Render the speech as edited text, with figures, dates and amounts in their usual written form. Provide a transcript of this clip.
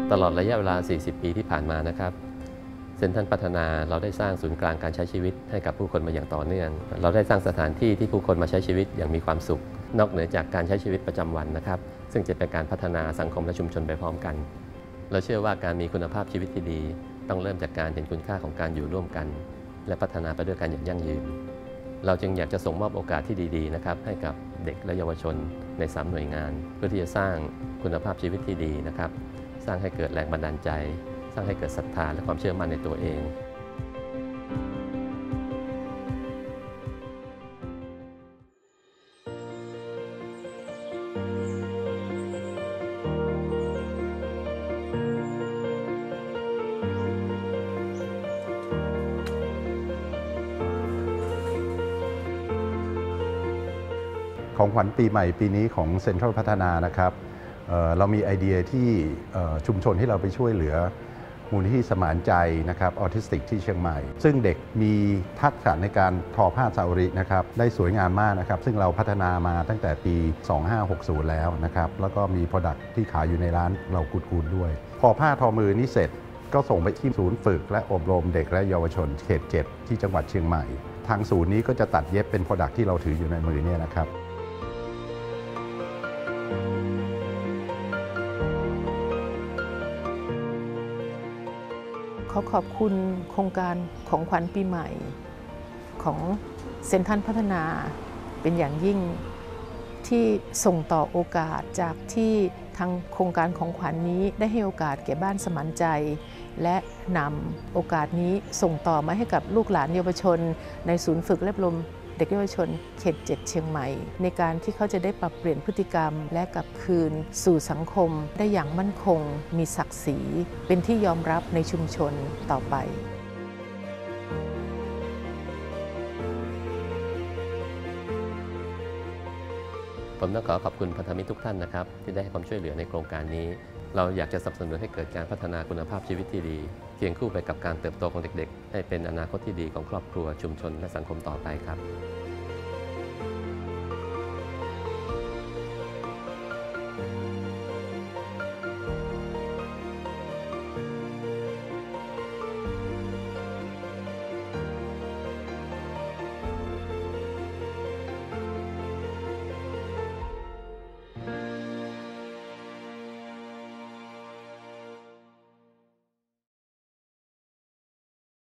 ตลอดระยะเวลา 40 ปีที่ผ่านมานะครับเซ็นทรัลพัฒนาเราได้สร้างศูนย์กลางการใช้ชีวิตให้กับผู้คนมาอย่างต่อเนื่องเราได้สร้างสถานที่ที่ผู้คนมาใช้ชีวิตอย่างมีความสุขนอกเหนือจากการใช้ชีวิตประจำวันนะครับซึ่งจะเป็นการพัฒนาสังคมและชุมชนไปพร้อมกันเราเชื่อว่าการมีคุณภาพชีวิตที่ดีต้องเริ่มจากการเห็นคุณค่าของการอยู่ร่วมกันและพัฒนาไปด้วยกันอย่างยั่งยืนเราจึงอยากจะส่งมอบโอกาสที่ดีๆนะครับให้กับเด็กและเยาวชนใน3หน่วยงานเพื่อที่จะสร้างคุณภาพชีวิตที่ดีนะครับสร้างให้เกิดแรงบันดาลใจสร้างให้เกิดศรัทธาและความเชื่อมั่นในตัวเองของขวัญปีใหม่ปีนี้ของเซ็นทรัลพัฒนานะครับเรามีไอเดียที่ชุมชนที่เราไปช่วยเหลือมูลนิธิสมานใจนะครับออทิสติกที่เชียงใหม่ซึ่งเด็กมีทักษะในการทอผ้าซาอุรินะครับได้สวยงามมากนะครับซึ่งเราพัฒนามาตั้งแต่ปี 2560 แล้วนะครับแล้วก็มี Product ที่ขายอยู่ในร้านเรากูดด้วยพอผ้าทอมือนี้เสร็จก็ส่งไปที่ศูนย์ฝึกและอบรมเด็กและเยาวชนเขต 7 ที่จังหวัดเชียงใหม่ทางศูนย์นี้ก็จะตัดเย็บเป็น Product ที่เราถืออยู่ในมือเนี่ยนะครับขอขอบคุณโครงการของขวัญปีใหม่ของเซ็นทรัลพัฒนาเป็นอย่างยิ่งที่ส่งต่อโอกาสจากที่ทางโครงการของขวัญนี้ได้ให้โอกาสแก่บ้านสมานใจและนำโอกาสนี้ส่งต่อมาให้กับลูกหลานเยาวชนในศูนย์ฝึกและอบรมเด็กเยาวชนเขต 7 เชียงใหม่ในการที่เขาจะได้ปรับเปลี่ยนพฤติกรรมและกลับคืนสู่สังคมได้อย่างมั่นคงมีศักดิ์ศรีเป็นที่ยอมรับในชุมชนต่อไปผมต้องขอบคุณพันธมิตรทุกท่านนะครับที่ได้ให้ความช่วยเหลือในโครงการนี้เราอยากจะสนับสนุนให้เกิดการพัฒนาคุณภาพชีวิตที่ดีเคียงคู่ไปกับการเติบโตของเด็กๆให้เป็นอนาคตที่ดีของครอบครัวชุมชนและสังคมต่อไปครับ